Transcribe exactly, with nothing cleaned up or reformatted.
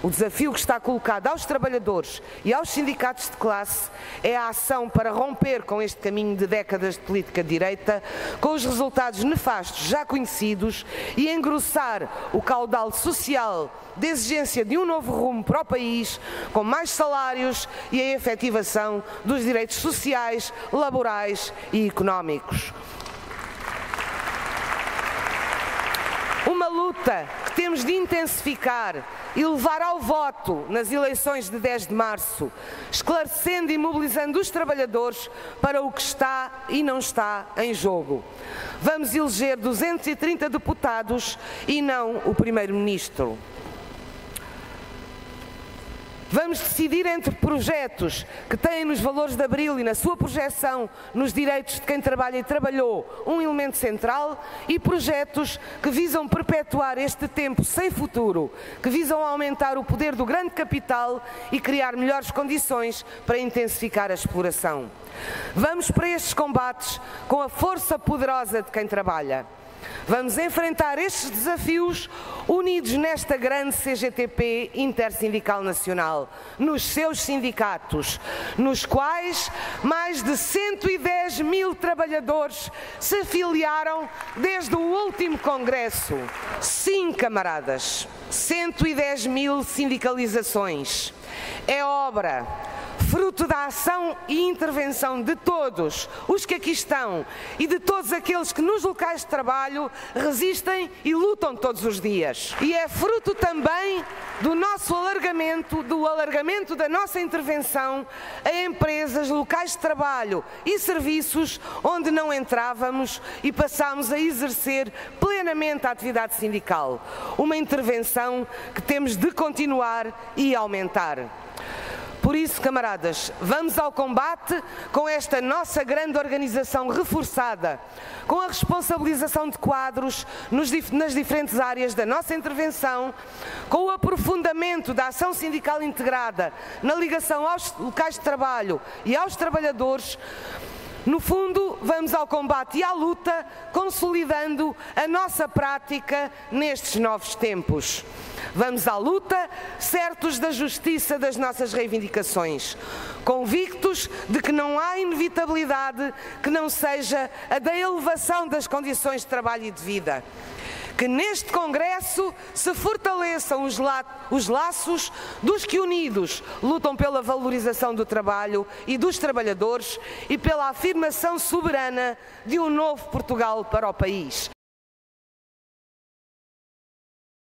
O desafio que está colocado aos trabalhadores e aos sindicatos de classe é a ação para romper com este caminho de décadas de política de direita, com os resultados nefastos já conhecidos, e engrossar o caudal social de exigência de um novo rumo para o país, com mais salários e a efetivação dos direitos sociais, laborais e económicos. Uma luta que temos de intensificar e levar ao voto nas eleições de dez de março, esclarecendo e mobilizando os trabalhadores para o que está e não está em jogo. Vamos eleger duzentos e trinta deputados e não o primeiro-ministro. Vamos decidir entre projetos que têm nos valores de Abril e na sua projeção nos direitos de quem trabalha e trabalhou um elemento central, e projetos que visam perpetuar este tempo sem futuro, que visam aumentar o poder do grande capital e criar melhores condições para intensificar a exploração. Vamos para estes combates com a força poderosa de quem trabalha. Vamos enfrentar estes desafios unidos nesta grande C G T P Intersindical Nacional, nos seus sindicatos, nos quais mais de cento e dez mil trabalhadores se filiaram desde o último congresso. Sim, camaradas, cento e dez mil sindicalizações. É obra, fruto da ação e intervenção de todos os que aqui estão e de todos aqueles que nos locais de trabalho resistem e lutam todos os dias. E é fruto também do nosso alargamento, do alargamento da nossa intervenção a empresas, locais de trabalho e serviços onde não entrávamos e passámos a exercer plenamente a atividade sindical. Uma intervenção que temos de continuar e aumentar. Por isso, camaradas, vamos ao combate com esta nossa grande organização reforçada, com a responsabilização de quadros nos, nas diferentes áreas da nossa intervenção, com o aprofundamento da ação sindical integrada na ligação aos locais de trabalho e aos trabalhadores. No fundo, vamos ao combate e à luta, consolidando a nossa prática nestes novos tempos. Vamos à luta, certos da justiça das nossas reivindicações, convictos de que não há inevitabilidade que não seja a da elevação das condições de trabalho e de vida. Que neste Congresso se fortaleçam os, la os laços dos que unidos lutam pela valorização do trabalho e dos trabalhadores e pela afirmação soberana de um novo Portugal para o país.